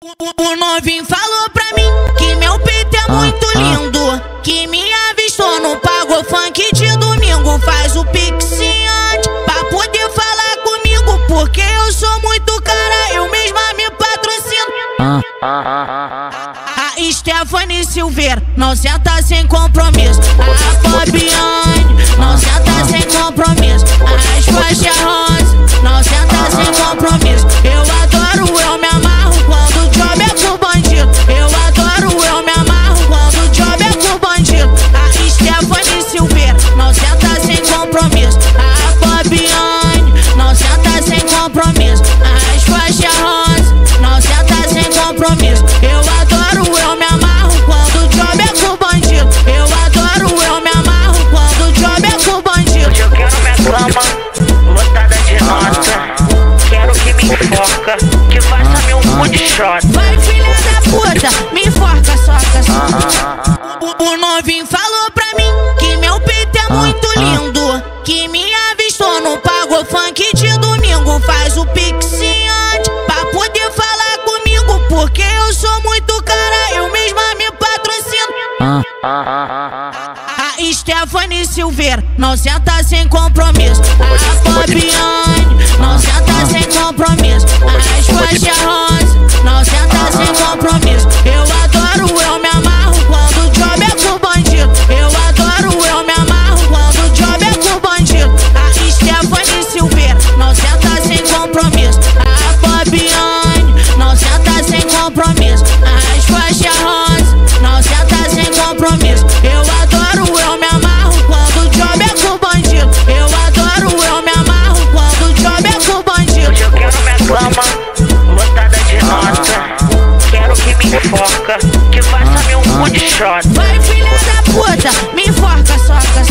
O novinho falou pra mim que meu peito é muito lindo, que me avistou no Pagou Funk de domingo. Faz o pixante pra poder falar comigo, porque eu sou muito cara, eu mesma me patrocino. A Stephanie Silveira não senta sem compromisso. A Fabiane não senta sem compromisso. As faixas rosa não senta sem compromisso. Eu adoro, eu me amarro quando o job é com bandido. Eu adoro, eu me amarro quando o job é com bandido. A Stephanie Silveira não senta sem compromisso. A Fabiane não senta sem compromisso. As faixas rosa não senta sem compromisso. Eu adoro, eu me amarro quando o job é com bandido. Eu adoro, eu me amarro quando o job é com bandido. Hoje eu quero minha cama lotada de nota. Quero que me enforca, que faça meu cu de shot. Vai, filha da puta, me enforca, soca. O novinho falou pra mim que meu peito é muito lindo, que me avistou no Pagou Funk de domingo. Faz o pixante pra poder falar comigo, porque eu sou muito cara, eu mesma me patrocino. A Stephanie Silveira não senta sem compromisso. A Fabiane não senta sem compromisso. As faixas rosa não senta sem compromisso. Eu adoro, eu me amarro quando o job é com bandido. Eu adoro, eu me amarro quando o job é com bandido. A Stephanie Silveira não senta sem compromisso. A Fabiane não senta sem compromisso. As faixas rosa não senta sem compromisso. Eu adoro, eu me amarro quando o job é com bandido. Eu adoro, eu me amarro quando o job é com bandido. Hoje eu quero minha cama lotada de nota. Quero que me enforca, que faça meu cu de shot. Vai, filha da puta, me enforca, soca.